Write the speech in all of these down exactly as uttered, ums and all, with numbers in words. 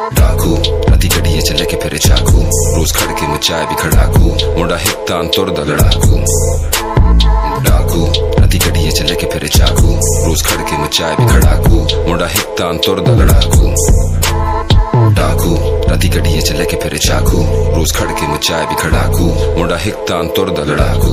डाकू राती गड्डिए चले के फिरे चाकू, रोज खड़के मचाए भी खड़ाकू, मुंडा हिकतान तुरदा लड़ाकू। डाकू राती गड्डिए चले के फिरे चाकू, रोज खड़के मचाए भी खड़ाकू, मुंडा हिकतान तुरदा लड़ाकू। डाकू राती गड्डिए चले के फिरे चाकू, रोज खड़के मचाए भी खड़ाकू, मुंडा हिकतान तुरदा लड़ाकू।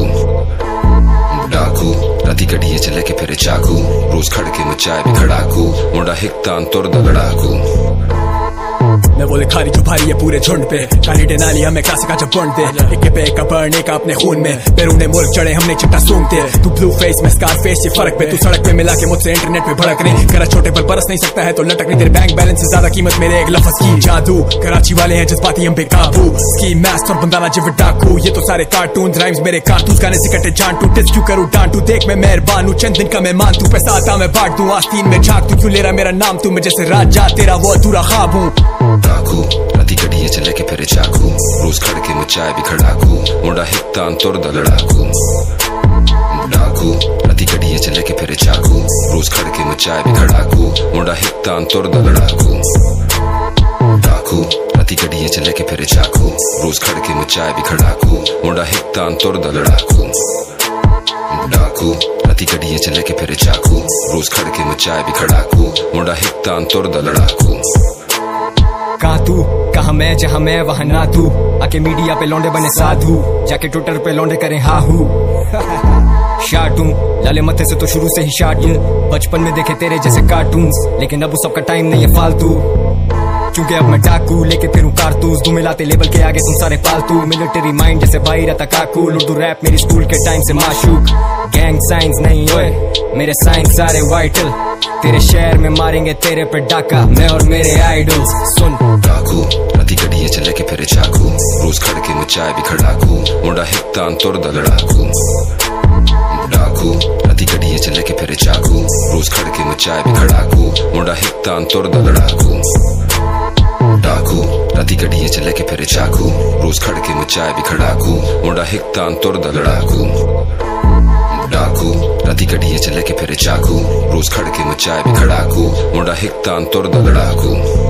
डाकू राती गड्डिए चले के फिरे चाकू, रोज खड़के मचाए भी खड़ाकू, मुंडा हिकतान तुरदा लड़ाकू। मैं वो लिखारी जो भारी है पूरे झुंड पे, काली डेनाली हमें क्लासिक का जब बंद दे, एक पे एक बर्ने का अपने खून में, पेरूने मुल्क चढ़े हमने चिट्टा सूंघते, तू ब्लू फेस में स्कार फेस ये फर्क पे, तू सड़क पे मिला के मुझसे इंटरनेट पे भड़कने, करा छोटे पर बरस नहीं सकता है तो लटक नहीं, तेरे बैंक बैलेंस से ज्यादा कीमत मेरे एक लफ्ज की। जादू कराची वाले हैं जज्बाती हम बेकाबू, स्की मैस्ट और बंदाना जिव डाकू, ये तो सारे कार्टून राइम्स मेरे कारतूस, गाने से कटे जान टू टिस क्यों करूँ डांटू, देख मैं मेहरबान हूँ चंद दिन का मेहमान, तू पैसा आता मैं बांट दूं, आस्तीन में झांक तू क्यों ले रहा मेरा नाम, तू मैं जैसे राजा तेरा वो अधूरा ख्वाब हूँ। डाकू राती गड्डिए चले के फिरे चाकू, रोज खड़के मचाए भी खड़ाकू, मुंडा हिकतान तुरदा लड़ाकू। डाकू राती गड्डिए चले के फिरे चाकू, रोज खड़के मचाए भी खड़ाकू, मुंडा हिकतान तुरदा लड़ाकू। डाकू राती गड्डिए चले के फिरे चाकू, रोज खड़के मचाए भी खड़ाकू, मुंडा हिकतान तुरदा लड़ाकू। डाकू राती गड्डिए चले के फिरे चाकू, रोज खड़के मचाए भी खड़ाकू, मुंडा हिकतान तुरदा लड़ाकू। कहाँ तू कहाँ मैं, जहाँ मैं वहाँ ना तू, आके मीडिया पे लौंडे बने साधु, जाके ट्विटर पे लौंडे करें हाहू। शार्ट हूँ लाले मथे से तो शुरू से ही शार्ट हूँ, बचपन में देखे तेरे जैसे कार्टून्स, लेकिन अब उस सबका टाइम नहीं है फालतू, क्योंकि अब मैं डाकू लेके फिरूं कारतूस, दो मिलाते लेवल के आगे तुम सारे फालतू, मिलिट्री माइंड जैसे भाई रहता काकू, उर्दू रैप मेरी स्कूल के टाइम से माशूक, गैंग साइंस नहीं ओए मेरे साइंस सारे वाइटल, तेरे शहर में मारेंगे तेरे पे डाका, मैं और मेरे आइडल्स। सुन डाकू राती गड्डिए चले के फिरे चाकू, रोज खड़के मचाए भी खड़ाकू, मुंडा हिकतान तुरदा लड़ाकू। डाकू राती गड्डिए चले के फिरे चाकू, रोज खड़के मचाए भी खड़ाकू, मुंडा हिकतान तुरदा लड़ाकू। डाकू राती गड्डिए चले के फिरे चाकू, रोज खड़के मचाए भी खड़ाकू, मुंडा हिकतान तुरदा लड़ाकू। डाकू राती गड्डिए चले के फिरे चाकू, रोज खड़के मचाए भी खड़ाकू, मुंडा हिकतान तुरदा लड़ाकू।